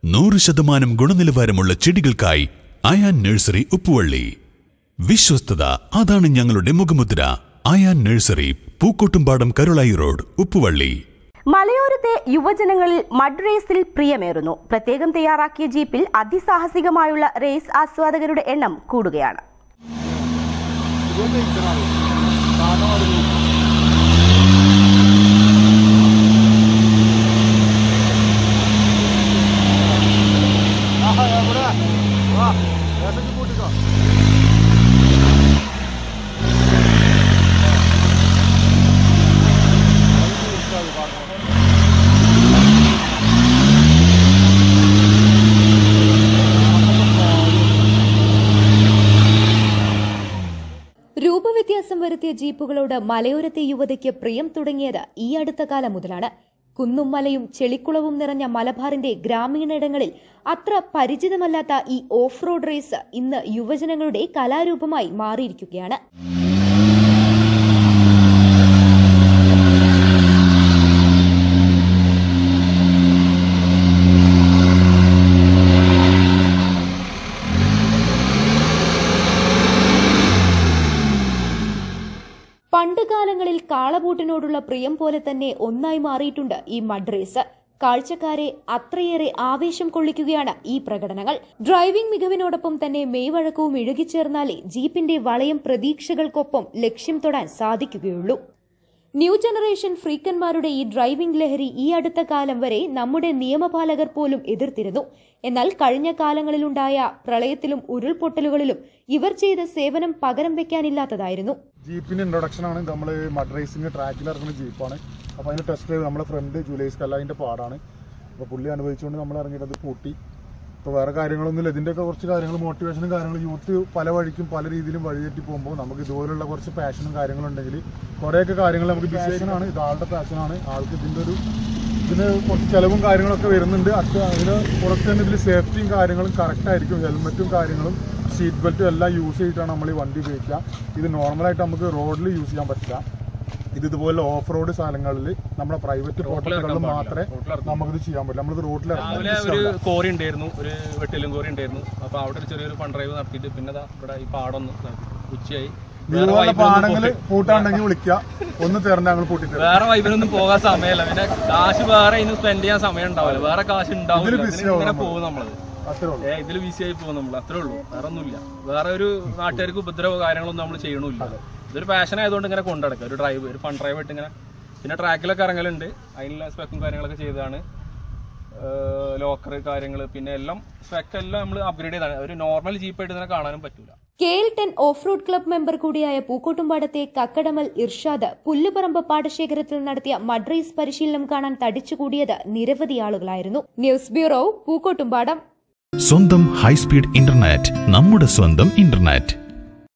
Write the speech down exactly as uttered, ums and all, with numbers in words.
നൂറ് ശതമാനം ഗുണനിലവാരമുള്ള ചെടികൾക്കായി അയാൻ നഴ്സറി ഉപ്പുവള്ളി. വിശ്വസ്തത അതാണ് ഞങ്ങളുടെ മുഖമുദ്ര. Ayan nursery, Pookkottumpadam, Karulayi road, Uppuvalli. മലയോരത്തെ യുവജനങ്ങളിൽ മഡ് റേസിൽ പ്രിയമേറുന്നു. പ്രത്യേകം തയ്യാറാക്കിയ ജീപ്പിൽ അതിസാഹസികമായുള്ള റേസ് ആസ്വാദകരുടെ എണ്ണം കൂടുകയാണ്. രൂപവ്യത്യാസം വരുത്തിയ ജീപ്പുകളോട് മലയോരത്തെ യുവതയ്ക്ക് പ്രിയം തുടങ്ങിയത് ഈ അടുത്ത കാലം മുതലാണ്. കുന്നും മലയും ചെളിക്കുളവും നിറഞ്ഞ മലബാറിന്റെ ഗ്രാമീണയിടങ്ങളിൽ അത്ര പരിചിതമല്ലാത്ത ഈ ഓഫ് റോഡ് റേസ് ഇന്ന് യുവജനങ്ങളുടെ കലാരൂപമായി മാറിയിരിക്കുകയാണ്. പണ്ടുകാലങ്ങളിൽ കാളപൂട്ടിനോടുള്ള പ്രിയം പോലെ തന്നെ ഒന്നായി മാറിയിട്ടുണ്ട് ഈ മഡ് റേസ്. കാഴ്ചക്കാരെ അത്രയേറെ ആവേശം കൊള്ളിക്കുകയാണ് ഈ പ്രകടനങ്ങൾ. ഡ്രൈവിംഗ് മികവിനോടൊപ്പം തന്നെ മെയ്വഴക്കവും ഇഴുകിച്ചേർന്നാലേ ജീപ്പിന്റെ വളയം പ്രതീക്ഷകൾക്കൊപ്പം ലക്ഷ്യം തൊടാൻ സാധിക്കുകയുള്ളൂ. ന്യൂ ജനറേഷൻ ഫ്രീക്കന്മാരുടെ ഈ ഡ്രൈവിംഗ് ലഹരി ഈ അടുത്ത കാലം വരെ നമ്മുടെ നിയമപാലകർ പോലും എതിർത്തിരുന്നു. എന്നാൽ കഴിഞ്ഞ കാലങ്ങളിലുണ്ടായ പ്രളയത്തിലും ഉരുൾപൊട്ടലുകളിലും ഇവർ ചെയ്ത സേവനം പകരം വെക്കാനില്ലാത്തതായിരുന്നു. ജീപ്പിന്റെ ഇൻട്രൊഡക്ഷൻ ആണ്. നമ്മൾ മഡ് റേസിംഗ് ട്രാക്കിൽ ഇറങ്ങുന്ന ജീപ്പാണ്. അപ്പോൾ അതിന് ടെസ്റ്റ് ഡ്രൈവ് നമ്മുടെ ഫ്രണ്ട് ജൂലൈസ് കല്ലാതിന്റെ പാടാണ്. അപ്പോൾ പുള്ളി അനുഭവിച്ചുകൊണ്ട് നമ്മൾ ഇറങ്ങിയിട്ട് പൂട്ടി. ഇപ്പോൾ വേറെ കാര്യങ്ങളൊന്നുമില്ല. ഇതിൻ്റെയൊക്കെ കുറച്ച് കാര്യങ്ങൾ, മോട്ടിവേഷനും കാര്യങ്ങളും, യൂത്ത് പല വഴിക്കും പല രീതിയിലും വഴിതെറ്റി പോകുമ്പോൾ നമുക്ക് ഇതുപോലുള്ള കുറച്ച് പാഷനും കാര്യങ്ങളുണ്ടെങ്കിൽ കുറേയൊക്കെ കാര്യങ്ങൾ നമുക്ക് പാഷനാണ്. ഇത് ആളുടെ പാഷനാണ്. ആൾക്ക് ഇതിൻ്റെ ഒരു ഇതിന് കുറച്ച് ചിലവും കാര്യങ്ങളൊക്കെ വരുന്നുണ്ട്. അത് അതിന് പുറത്ത് തന്നെ ഇതിൽ സേഫ്റ്റിയും കാര്യങ്ങളും കറക്റ്റായിരിക്കും. ഹെൽമെറ്റും കാര്യങ്ങളും സീറ്റ് ബെൽറ്റും എല്ലാം യൂസ് ചെയ്തിട്ടാണ് നമ്മൾ ഈ വണ്ടി ഉപയോഗിക്കുക. ഇത് നോർമലായിട്ട് നമുക്ക് റോഡിൽ യൂസ് ചെയ്യാൻ പറ്റില്ല. ഇത് ഇതുപോലെ ഓഫ് റോഡ് സ്ഥലങ്ങളിൽ നമ്മുടെ പ്രൈവറ്റ് ഹോട്ടലുകളിൽ മാത്രമേ നമുക്കിത് ചെയ്യാൻ പറ്റില്ല. നമ്മളിത് റോഡിൽ ഒരു കോറി ഉണ്ടായിരുന്നു, ഒരു വെട്ടിലും കോറി ഉണ്ടായിരുന്നു. അപ്പൊ അവിടെ ഒരു ചെറിയൊരു ഫണ്ട് ഡ്രൈവ് നടത്തിയിട്ട് പിന്നെ ഇവിടെ ഈ പാടൊന്ന് ഉച്ചയായി പാടങ്ങള് പൂട്ടാണ്ടെങ്കിൽ വിളിക്കുക, ഒന്ന് തീർന്ന ഞങ്ങൾ പൂട്ടി. വേറെ വൈബിനൊന്നും പോകാൻ സമയമല്ല. പിന്നെ കാശ് വേറെ ഇന്ന് സ്പെൻഡ് ചെയ്യാൻ സമയം ഉണ്ടാവില്ല. വേറെ കാശ് ഉണ്ടാവില്ല. ഇങ്ങനെ പോകും നമ്മളത്. ഏ ഇതിൽ ബിസി ആയി പോകും നമ്മൾ. അത്രേ ഉള്ളൂ, വേറെ ഒന്നുമില്ല. വേറെ ഒരു നാട്ടുകാർക്ക് ഉപദ്രവോ കാര്യങ്ങളൊന്നും നമ്മൾ ചെയ്യണില്ല. ഇതൊരു പാഷൻ ആയതുകൊണ്ട് ഇങ്ങനെ കൊണ്ടുനടക്കുക. ഒരു ഡ്രൈവ്, ഒരു ഫൺ ഡ്രൈവ് ആയിട്ട് ഇങ്ങനെ. പിന്നെ ട്രാക്കിലൊക്കെ ഇറങ്ങലുണ്ട്. അതിനുള്ള സ്പെക്കും കാര്യങ്ങളൊക്കെ ചെയ്തതാണ്. ലോക്കർ കാര്യങ്ങൾ പിന്നെ എല്ലാം സ്പെക്ക് എല്ലാം നമ്മൾ അപ്ഗ്രേഡ് ചെയ്താണ്. ഒരു നോർമൽ ജീപ്പായിട്ട് ഇതിനെ കാണാനും പറ്റൂല. K L ten off road club member കൂടിയായ പൂക്കോട്ടുംപാടത്തെ കക്കടമൽ ഇർഷാദ് പുല്ലുപറമ്പ് പാടശേഖരത്തിൽ നടത്തിയ മഡ് റേസ് പരിശീലനം കാണാൻ തടിച്ചുകൂടിയത് നിരവധി ആളുകളായിരുന്നു. News bureau, Pookkottumpadam. സ്വന്തം ഹൈസ്പീഡ് ഇന്റർനെറ്റ്, നമ്മുടെ സ്വന്തം ഇന്റർനെറ്റ്.